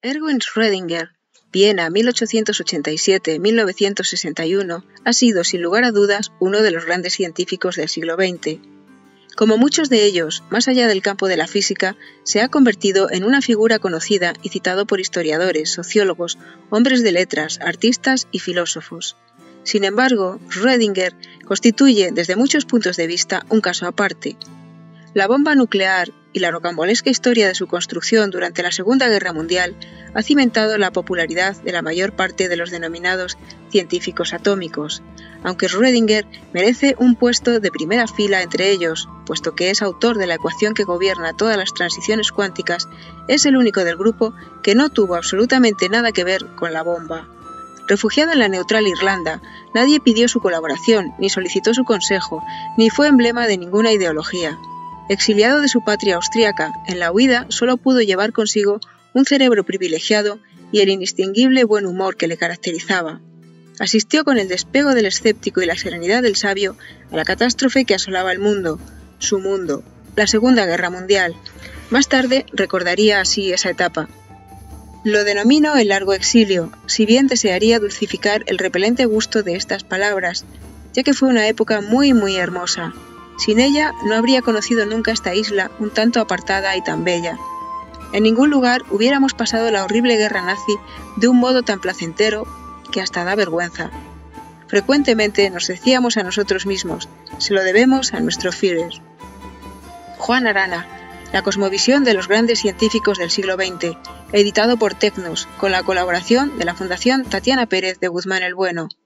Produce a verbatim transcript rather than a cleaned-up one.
Erwin Schrödinger, Viena mil ochocientos ochenta y siete a mil novecientos sesenta y uno, ha sido sin lugar a dudas uno de los grandes científicos del siglo veinte. Como muchos de ellos, más allá del campo de la física, se ha convertido en una figura conocida y citado por historiadores, sociólogos, hombres de letras, artistas y filósofos. Sin embargo, Schrödinger constituye, desde muchos puntos de vista, un caso aparte. La bomba nuclear y la rocambolesca historia de su construcción durante la Segunda Guerra Mundial ha cimentado la popularidad de la mayor parte de los denominados científicos atómicos, aunque Schrödinger merece un puesto de primera fila entre ellos, puesto que es autor de la ecuación que gobierna todas las transiciones cuánticas, es el único del grupo que no tuvo absolutamente nada que ver con la bomba. Refugiado en la neutral Irlanda, nadie pidió su colaboración, ni solicitó su consejo, ni fue emblema de ninguna ideología. Exiliado de su patria austríaca, en la huida solo pudo llevar consigo un cerebro privilegiado y el indistinguible buen humor que le caracterizaba. Asistió con el despego del escéptico y la serenidad del sabio a la catástrofe que asolaba el mundo, su mundo, la Segunda Guerra Mundial. Más tarde recordaría así esa etapa. Lo denomino el largo exilio, si bien desearía dulcificar el repelente gusto de estas palabras, ya que fue una época muy muy hermosa. Sin ella no habría conocido nunca esta isla un tanto apartada y tan bella. En ningún lugar hubiéramos pasado la horrible guerra nazi de un modo tan placentero que hasta da vergüenza. Frecuentemente nos decíamos a nosotros mismos, se lo debemos a nuestro Führer. Juan Arana, la cosmovisión de los grandes científicos del siglo veinte, editado por Tecnos, con la colaboración de la Fundación Tatiana Pérez de Guzmán el Bueno.